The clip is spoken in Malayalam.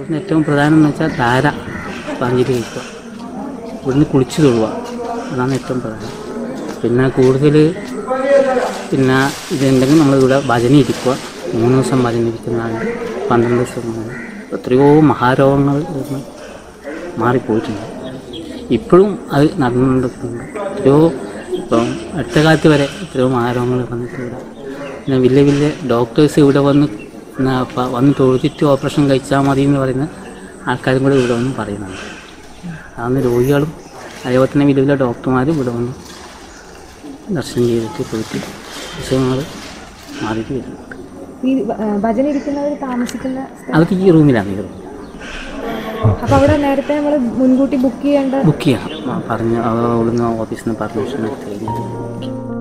ഏറ്റവും പ്രധാനം എന്ന് വെച്ചാൽ ധാര പാഞ്ചിരി കഴിക്കുക, ഇവിടുന്ന് കുളിച്ച് തൊഴുക, അതാണ് ഏറ്റവും പ്രധാനം. പിന്നെ കൂടുതൽ പിന്നെ ഇതുണ്ടെങ്കിൽ നമ്മളിവിടെ ഭജന ഇരിക്കുക, 3 ദിവസം ഭജന ഇരിക്കുന്നതാണ്, 12 ദിവസം. എത്രയോ മഹാരോഗങ്ങൾ മാറിപ്പോയിട്ടുണ്ട്. ഇപ്പോഴും അത് നടന്നുകൊണ്ടിരിക്കുന്നുണ്ട്. എത്രയോ ഇപ്പം അടുത്ത കാലത്ത് വരെ എത്രയോ മഹാരോഗങ്ങൾ വന്നിട്ടുണ്ട്. പിന്നെ വലിയ വലിയ ഡോക്ടേഴ്സ് ഇവിടെ വന്ന് തൊഴിച്ചിട്ട് ഓപ്പറേഷൻ കഴിച്ചാൽ മതി എന്ന് പറയുന്ന ആൾക്കാരും കൂടെ ഇവിടെ വന്ന് പറയുന്നുണ്ട്. അതാണ് രോഗികളും അതേപോലെ തന്നെ വലിയ വലിയ ഡോക്ടർമാരും ഇവിടെ വന്ന് ദർശനം ചെയ്തിട്ട് പോയിട്ട് വിഷയങ്ങൾ മാറിയിട്ട് വരുന്നുണ്ട്. ഈ ഭജന ഇരിക്കുന്നവർ താമസിക്കുന്ന അതൊക്കെ ഈ റൂമിലാണ്. ഈ റൂം അപ്പോൾ അവിടെ നേരത്തെ നമ്മൾ മുൻകൂട്ടി ബുക്ക് ചെയ്യണം. പറഞ്ഞ് അവിടുന്ന് ഓഫീസിൽ നിന്ന് പെർമിഷൻ എടുത്ത് കഴിഞ്ഞിട്ട്